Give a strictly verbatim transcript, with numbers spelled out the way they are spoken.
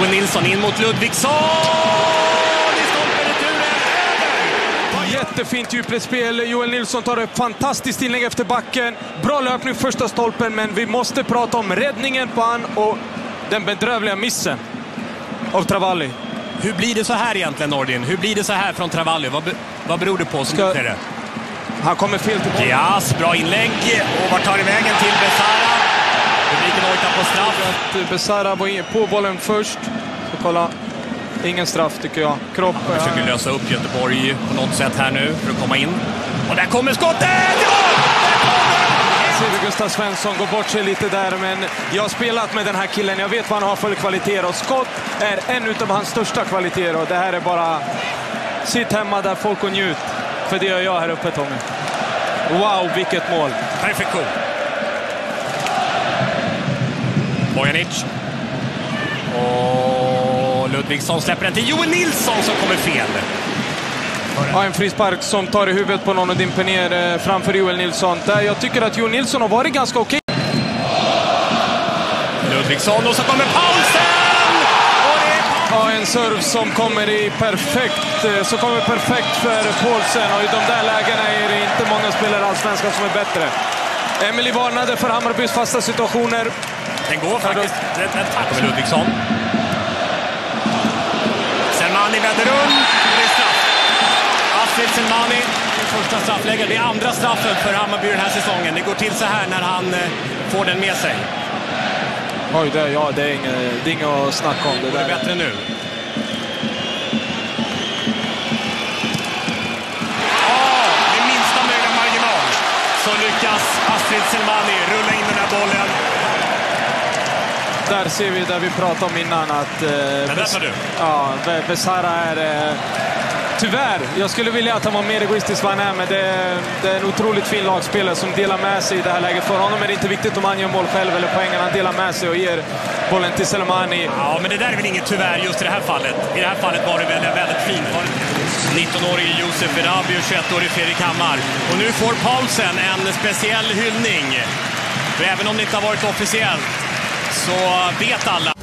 Joel Nilsson in mot Ludvigsson. I stolpen, returen över. Jättefint djupledsspel. Joel Nilsson tar ett fantastiskt inlägg efter backen. Bra löpning första stolpen, men vi måste prata om räddningen på han och den bedrövliga missen av Travalli. Hur blir det så här egentligen, Nordin? Hur blir det så här från Travalli? Vad, be vad beror det på som Ska... du ser det? Han kommer fel till bollen. Yes, bra inlägg. Och vart tar det vägen till Besara? Publiken ojtar på straff. Att Besara var in på bollen först. Så kolla. Ingen straff tycker jag. Kropp. Han försöker lösa upp Göteborg på något sätt här nu för att komma in. Och där kommer skottet! Ja! Ser Gustav Svensson går bort sig lite där, men jag har spelat med den här killen. Jag vet vad han har för kvaliteter och skott är en av hans största kvaliteter. Och det här är bara sitt hemma där folk och njut. För det gör jag här uppe, Tommy. Wow, vilket mål. Perfektion. Bojanic. Och Ludvigsson släpper den till Joel Nilsson som kommer fel. Ja, en frispark som tar i huvudet på någon och dimper ner framför Joel Nilsson. Där jag tycker att Joel Nilsson har varit ganska okej. Ludvigsson och så kommer Paulsen! Ja, en serv som kommer i perfekt, så kommer perfekt för Paulsen, och i de där lägena är det inte många spelare allsvenskan som är bättre. Emily varnade för Hammarbys fasta situationer. Den går faktiskt. Den tack med Ludvigsson. Selmani vänder runt. Det är straff. Astrid Selmani, första straffläggare. Det är andra straffen för Hammarby den här säsongen. Det går till så här när han får den med sig. Oj, det, ja, det är inget, det är inget att snacka om. Det, det är där. bättre nu. Ja, med minsta möjliga marginal så lyckas Astrid Selmani rulla in den här bollen. Där ser vi, där vi pratade om innan, att... Eh, Men där tar du. Ja, Besara är... Eh, tyvärr, jag skulle vilja att han var mer egoistisk vad han är, men det, det är en otroligt fin lagspelare som delar med sig i det här läget. För honom är det inte viktigt om han gör mål själv eller poängen. Han delar med sig och ger bollen till Selmani. Ja, men det där är väl inget tyvärr just i det här fallet. I det här fallet var det väl väldigt fint. nitton-årige Josef Erabi och tjugoett-årige Fredrik Hammar. Och nu får Paulsen en speciell hyllning. För även om det inte har varit officiellt så vet alla.